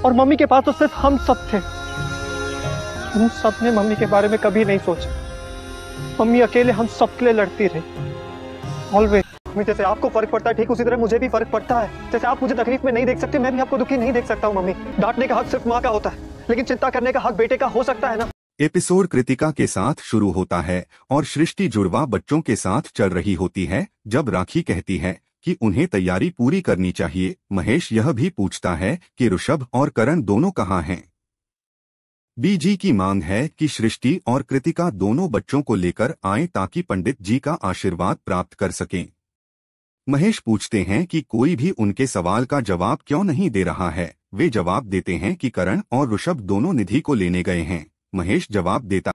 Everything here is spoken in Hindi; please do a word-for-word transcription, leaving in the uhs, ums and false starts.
और मम्मी के पास तो सिर्फ हम सब थे। हम सब ने मम्मी के बारे में कभी नहीं सोचा। मम्मी अकेले हम सब के लिए लड़ती रही, ऑलवेज। मम्मी, जैसे आपको फर्क पड़ता है ठीक उसी तरह मुझे भी फर्क पड़ता है। जैसे आप मुझे तकलीफ में नहीं देख सकते, मैं भी आपको दुखी नहीं देख सकता हूँ मम्मी। डांटने का हक सिर्फ माँ का होता है, लेकिन चिंता करने का हक बेटे का हो सकता है ना। एपिसोड कृतिका के साथ शुरू होता है और सृष्टि जुड़वा बच्चों के साथ चल रही होती है जब राखी कहती है कि उन्हें तैयारी पूरी करनी चाहिए। महेश यह भी पूछता है कि ऋषभ और करण दोनों कहाँ हैं। बीजी की मांग है कि सृष्टि और कृतिका दोनों बच्चों को लेकर आएं ताकि पंडित जी का आशीर्वाद प्राप्त कर सकें। महेश पूछते हैं कि कोई भी उनके सवाल का जवाब क्यों नहीं दे रहा है। वे जवाब देते हैं कि करण और ऋषभ दोनों निधि को लेने गए हैं। महेश जवाब देता